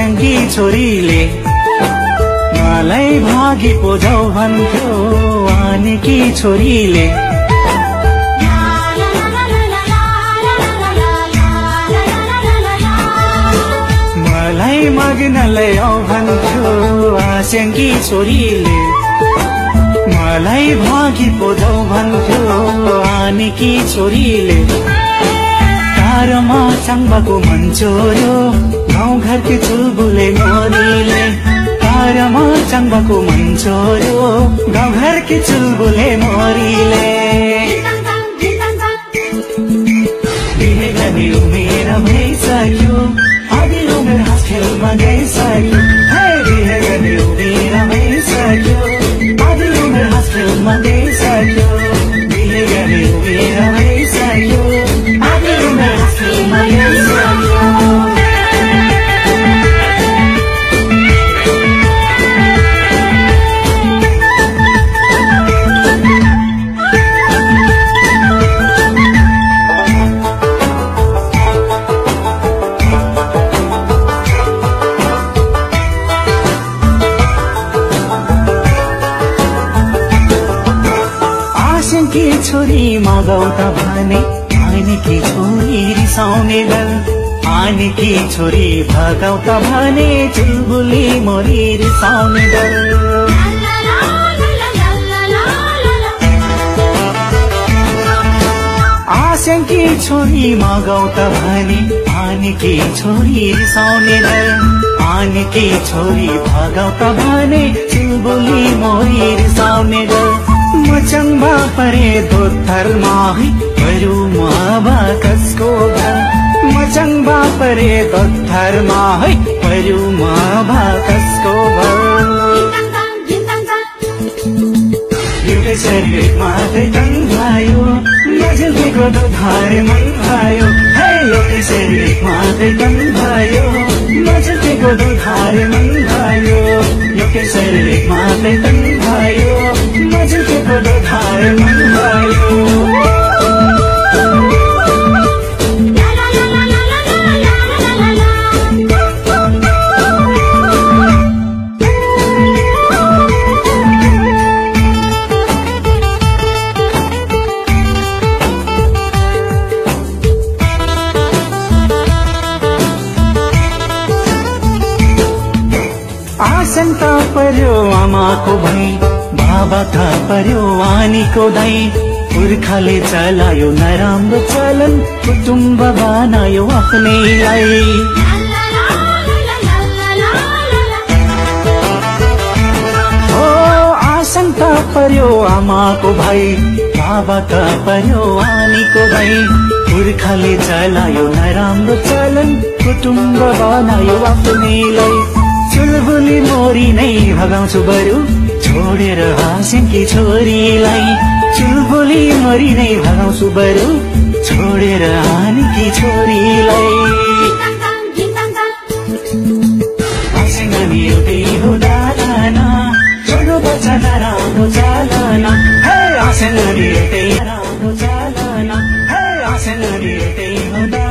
आस्याङ्की छोरीले मलाई भागी पो जाऊ भन्थ्यो आनेकी छोरीले। मलाई माग्नलाई आऊ भन्थ्यो आस्याङ्की छोरीले मलाई भागी पो जाऊ भन्थ्यो आनेकी छोरीले। तारमा चाङ्बाको मन चोर्यो गाउँघरकी चुलबुले मोरीले। तारमा चाङ्बाको मन चोर्यो गाउँघरकी चुलबुले मोरीले। बिहे गर्ने उमेर भइसक्यो आधी उमेर हाँस खेलमा गइसक्यो। बिहे गर्ने उमेर भइसक्यो आधी उमेर हाँस खेलमा गइसक्यो। बिहे गर्ने उमेर भइसक्यो आधी उमेर हाँस खेलमा गइसक्यो। आस्याङ्की छोरी मगाऊ त भने आनेकी छोरी रिसाउने डर। आनेकी छोरी भगाऊ त भने चुलबुली मोरी रिसाउने डर। आस्याङ्की छोरी मगाऊ त भने आनेकी छोरी रिसाउने डर। आनेकी छोरी भगाऊ त भने चुलबुली मोरी रिसाउने डर। मचङ्बा परे दोत्थरमा है परुमा कसको घर। मचङ्बा परे दोत्थरमा है परुमा कसको घर। एउटै शरीरमा तन भयो नजिकैको दुधारे मन भयो। एउटै शरीरमा तन भयो नजिकैको दुधारे मन भयो। एउटै शरीरमा तन भयो नजिकैको दुधारे मन भयो। आशंका पर्यो आमाको भई बाबा था पर्यो आनीको दाई। पुर्खाले चलायो नराम्रो चलन कुटुम्ब बनायो आफ्नैलाई। ओ आशंका पर्यो आमाको भाइ बाबा था पर्यो आनीको दाई। पुर्खाले चलायो नराम्रो चलन कुटुम्ब बनायो आफ्नैलाई। चुलबुली मोरी नै भगाउँछु बरु छोडेर आस्याङ्की छोरीलाई। चुलबुली मोरी नै भगाउँछु बरु छोडेर आनेकी छोरीलाई। आस्याङ्गी एउटै हो दाना छोडो बच्चा नराम्रो चालना। आस्याङ्गी एउटै राम्रो चालना। आस्याङ्गी एउटै हो